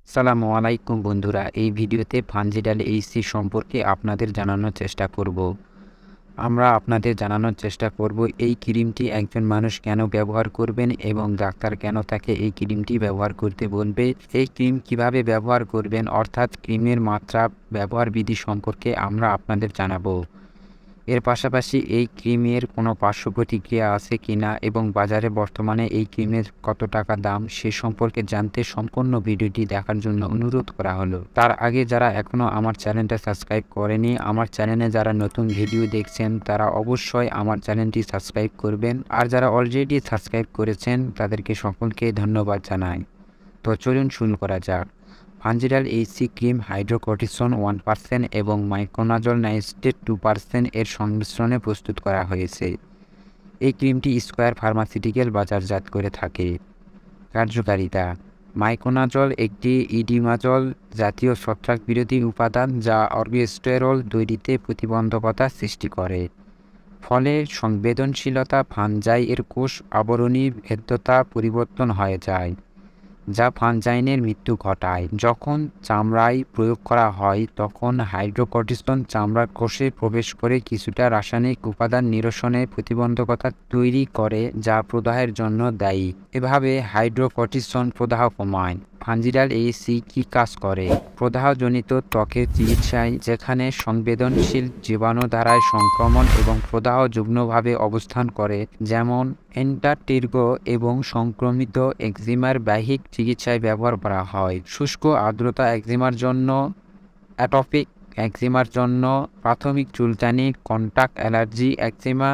আসসালামু আলাইকুম বন্ধুরা, এই ভিডিওতে ফানজিডাল এইচসি সম্পর্কে আপনাদের জানানোর চেষ্টা করব। আমরা আপনাদের জানানোর চেষ্টা করব এই ক্রিমটি একজন মানুষ কেন ব্যবহার করবেন এবং ডাক্তার কেন তাকে এই ক্রিমটি ব্যবহার করতে বলবে। এই ক্রিম কিভাবে ব্যবহার করবেন অর্থাৎ ক্রিমের মাত্রা, ব্যবহার বিধি সম্পর্কে আমরা আপনাদের জানাবো। এর পাশাপাশি এই ক্রিমের কোনো পার্শ্ব প্রতিক্রিয়া আছে কিনা এবং বাজারে বর্তমানে এই ক্রিমের কত টাকা দাম সে সম্পর্কে জানতে সম্পূর্ণ ভিডিওটি দেখার জন্য অনুরোধ করা হলো। তার আগে যারা এখনও আমার চ্যানেলটা সাবস্ক্রাইব করেনি, আমার চ্যানেলে যারা নতুন ভিডিও দেখছেন তারা অবশ্যই আমার চ্যানেলটি সাবস্ক্রাইব করবেন, আর যারা অলরেডি সাবস্ক্রাইব করেছেন তাদেরকে সকলকে ধন্যবাদ জানাই। তো চলুন শুরু করা যাক। ফানজিডাল এইচসি ক্রিম হাইড্রোকর্টিসন 1% এবং মাইকোনাজল নাইট্রেট 2% এর সংমিশ্রণে প্রস্তুত করা হয়েছে। এই ক্রিমটি স্কয়ার ফার্মাসিউটিক্যাল বাজারজাত করে থাকে। কার্যকারিতা: মাইকোনাজল একটি ইডিমাজল জাতীয় ছত্রাক বিরোধী উপাদান যা অর্গেস্টেরল তৈরিতে প্রতিবন্ধকতা সৃষ্টি করে, ফলে সংবেদনশীলতা ফানজাই এর কোষ আবরণী ভেদ্যতা পরিবর্তন হয়ে যায়, যা ফানজাইনের মৃত্যু ঘটায়। যখন চামড়ায় প্রয়োগ করা হয় তখন হাইড্রোকর্টিসন চামড়ার কোষে প্রবেশ করে কিছুটা রাসায়নিক উপাদান নিরসনে প্রতিবন্ধকতা তৈরি করে যা প্রদাহের জন্য দায়ী। এভাবে হাইড্রোকর্টিসন প্রদাহ কমায়। ফানজিডাল এইচসি কী কাজ করে? প্রদাহজনিত ত্বকের চিকিৎসায়, যেখানে সংবেদনশীল জীবাণু দ্বারায় সংক্রমণ এবং প্রদাহ যুগ্মভাবে অবস্থান করে, যেমন এন্টারটির্গো এবং সংক্রমিত একজিমার বাহ্যিক চিকিৎসায় ব্যবহার করা হয়। শুষ্ক আর্দ্রতা একজিমার জন্য, অ্যাটপিক একজিমার জন্য, প্রাথমিক চুলকানি, contact allergy eczema,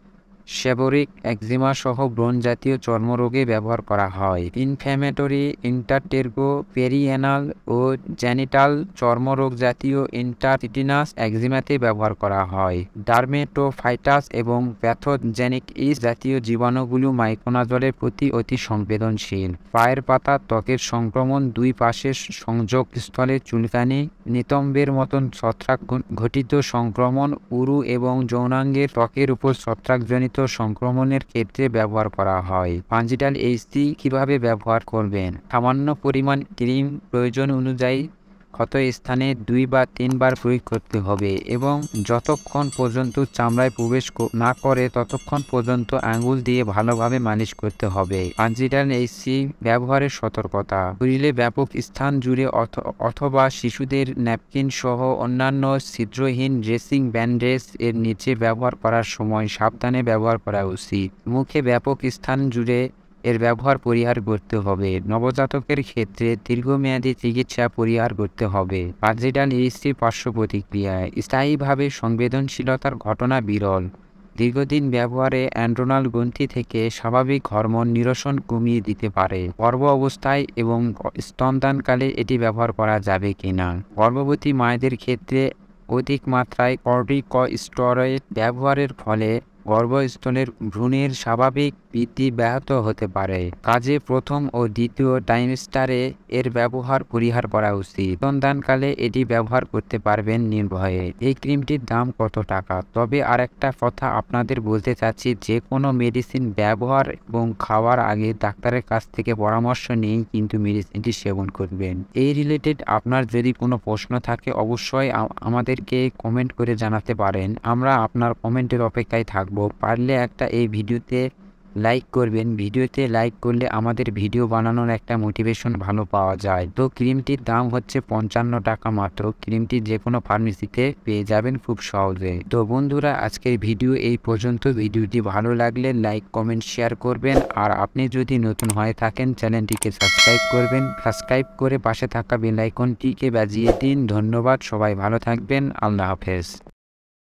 seborrheic eczema সহ ব্রণ জাতীয় চর্মরোগে ব্যবহার করা হয়। ইনফ্ল্যামেটরি ইন্টারটেরগো, পেরিএনাল ও জেনিটাল চর্মরোগ জাতীয় ইন্টারটিটিনাস একজিমাতে ব্যবহার করা হয়। ডার্মেটোফাইটাস এবং প্যাথোজেনিক ইস জাতীয় জীবাণুগুলো মাইকোনাজলের প্রতি অতি সংবেদনশীল। পায়ের পাতা ত্বকের সংক্রমণ, দুই পাশের সংযোগস্থলে চুলকানি, নিতম্বের মতন ছত্রাক ঘটিত সংক্রমণ, উরু এবং যৌনাঙ্গের ত্বকের উপর ছত্রাকজনিত সংক্রমণের ক্ষেত্রে ব্যবহার করা হয়। ফানজিডাল এইচসি কিভাবে ব্যবহার করবেন? সামান্য পরিমাণ ক্রিম প্রয়োজন অনুযায়ী ক্ষত স্থানে 2 বা 3 বার প্রয়োগ করতে হবে এবং যতক্ষণ পর্যন্ত চামড়ায় প্রবেশ না করে ততক্ষণ পর্যন্ত আঙ্গুল দিয়ে ভালোভাবে মালিশ করতে হবে। ফানজিডাল এইচসি ব্যবহারের সতর্কতা: শরীরে ব্যাপক স্থান জুড়ে অথবা শিশুদের ন্যাপকিন সহ অন্যান্য ছিদ্রহীন ড্রেসিং ব্যান্ডেজ এর নিচে ব্যবহার করার সময় সাবধানে ব্যবহার করা উচিত। মুখে ব্যাপক স্থান জুড়ে এর ব্যবহার পরিহার করতে হবে। নবজাতকের ক্ষেত্রে দীর্ঘমেয়াদী চিকিৎসা পরিহার করতে হবে। ফানজিডাল এইচসি পার্শ্ব প্রতিক্রিয়া: স্থায়ীভাবে সংবেদনশীলতার ঘটনা বিরল। দীর্ঘদিন ব্যবহারে অ্যাড্রেনাল গ্রন্থি থেকে স্বাভাবিক হরমোন নিরসন কমিয়ে দিতে পারে। গর্ভ অবস্থায় এবং স্তনদানকালে এটি ব্যবহার করা যাবে কিনা? গর্ভবতী মায়েদের ক্ষেত্রে অধিক মাত্রায় কর্টিকোস্টেরয়েড ব্যবহারের ফলে গর্ভস্থলের ভ্রূণের স্বাভাবিক বৃদ্ধি ব্যাহত হতে পারে। কাজে প্রথম ও দ্বিতীয় ট্রাইমেস্টারে এর ব্যবহার পরিহার করা উচিত। স্তনদানকালে এটি ব্যবহার করতে পারবেন নির্ভয়ে। এই ক্রিমটির দাম কত টাকা? তবে আরেকটা কথা আপনাদের বলতে চাচ্ছি, যে কোনো মেডিসিন ব্যবহার এবং খাওয়ার আগে ডাক্তারের কাছ থেকে পরামর্শ নিয়েই কিন্তু মেডিসিনটি সেবন করবেন। এই রিলেটেড আপনার যদি কোনো প্রশ্ন থাকে অবশ্যই আমাদেরকে কমেন্ট করে জানাতে পারেন। আমরা আপনার কমেন্টের অপেক্ষায় থাকব। পারলে একটা এই ভিডিওতে লাইক করবেন। ভিডিওতে লাইক করলে আমাদের ভিডিও বানানোর একটা মোটিভেশন ভালো পাওয়া যায়। তো ক্রিমটির দাম হচ্ছে 55 টাকা মাত্র। ক্রিমটি যে কোনো ফার্মেসিতে পেয়ে যাবেন খুব সহজে। তো বন্ধুরা, আজকের ভিডিও এই পর্যন্ত। ভিডিওটি ভালো লাগলে লাইক, কমেন্ট, শেয়ার করবেন। আর আপনি যদি নতুন হয়ে থাকেন চ্যানেলটিকে সাবস্ক্রাইব করবেন। সাবস্ক্রাইব করে পাশে থাকা বেল আইকনটিকে বাজিয়ে দিন। ধন্যবাদ, সবাই ভালো থাকবেন। আল্লাহ হাফেজ।